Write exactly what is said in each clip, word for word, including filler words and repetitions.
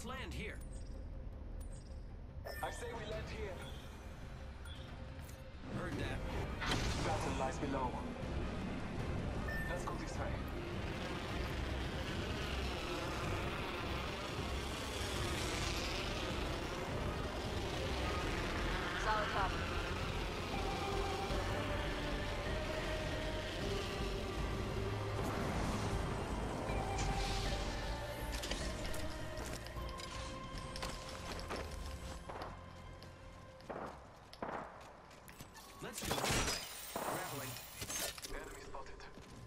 Let's land here. I say we land here. Heard that. Battle lies below. Let's go this way. Solid copy. Let's go this way. Grappling. Enemy spotted.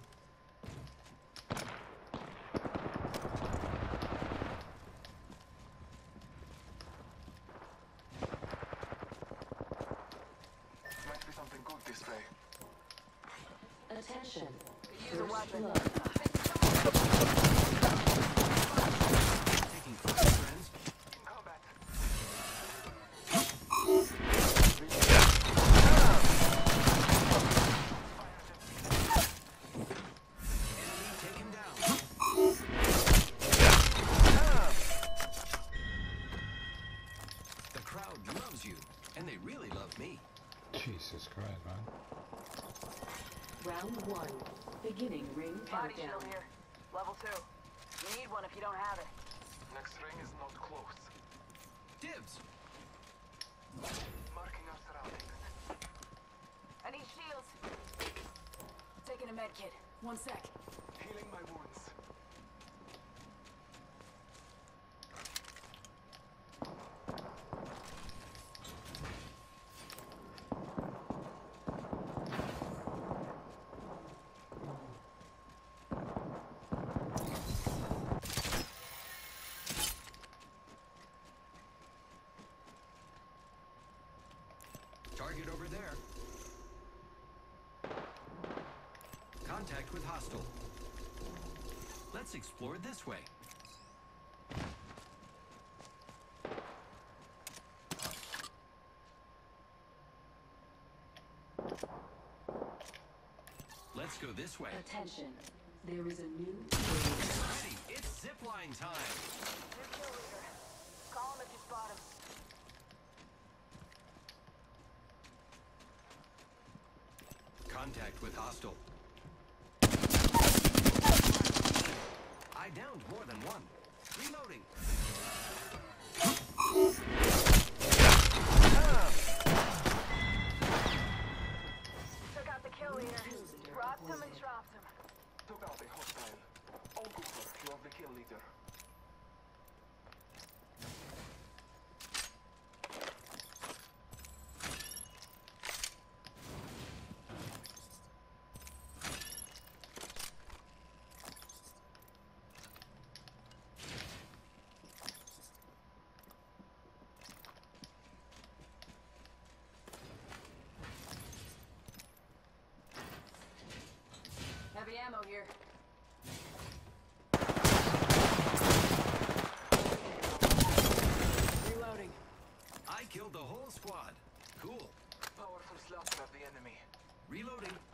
Might be something good this way. Attention. Use a weapon. Taking fire, friends. In combat. Enemy taken down. The crowd loves you, and they really love me. Jesus Christ, man. Round one. Beginning ring Body countdown. shield here. Level two. You need one if you don't have it. Next ring is not close. Dibs. Marking our surroundings. I need shields. Taking a med kit. One sec. Healing my wounds. Target over there. Contact with hostile. Let's explore this way. Let's go this way. Attention. There is a new Ready, it's zipline time. New kill leader. Call him if you spot him. Contact with hostile. I downed more than one. Reloading. Took out the kill leader. Robbed him and dropped him. Took out a hostile. All Cooper, you have the kill leader. Heavy ammo here. Reloading. I killed the whole squad. Cool. Powerful slaughter of the enemy. Reloading.